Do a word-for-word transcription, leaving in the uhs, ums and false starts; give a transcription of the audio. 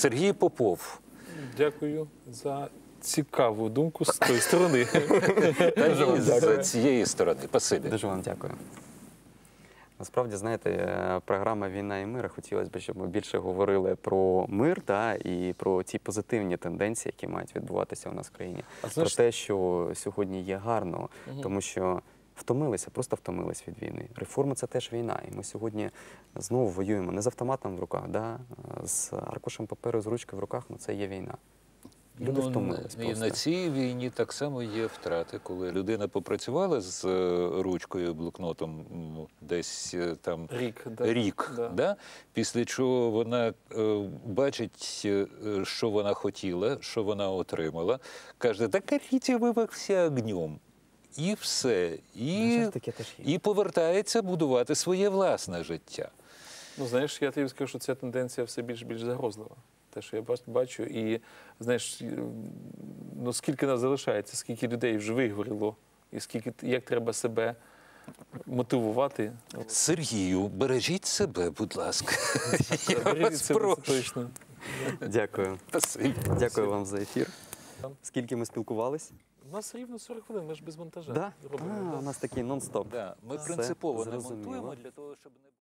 Сергій Попов. Дякую за цікаву думку з тої сторони. Та й з цієї сторони. Спасибі. Дуже вам дякую. Насправді, знаєте, програма «Війна і мир», хотілося б, щоб ми більше говорили про мир, та, і про ті позитивні тенденції, які мають відбуватися у нас в країні. А знаєш... Про те, що сьогодні є гарно, угу. тому що втомилися, просто втомились від війни. Реформа – це теж війна, і ми сьогодні знову воюємо не з автоматом в руках, да, з аркушем паперу, з ручкою в руках, ну це є війна. Люди ну, втомились і просто. на цій війні так само є втрати, коли людина попрацювала з ручкою, блокнотом десь там рік, да. рік да. Да? Після чого вона е, бачить, що вона хотіла, що вона отримала, каже, так горите ви всі огнем. І все. І, і повертається будувати своє власне життя. Ну, знаєш, я тобі скажу, що ця тенденція все більш-більш загрозлива. Те, що я бачу, і, знаєш, ну, скільки нас залишається, скільки людей вже вигоріло, і скільки, як треба себе мотивувати. Сергію, бережіть себе, будь ласка. Бережіть себе, точно. Дякую. Спасибі. Дякую вам за ефір. Скільки ми спілкувались? У нас рівно сорок хвилин, ми ж без монтажа Да? робимо. А, да. У нас такий нон-стоп. Да, ми Все принципово не зрозуміло. монтуємо для того, щоб не...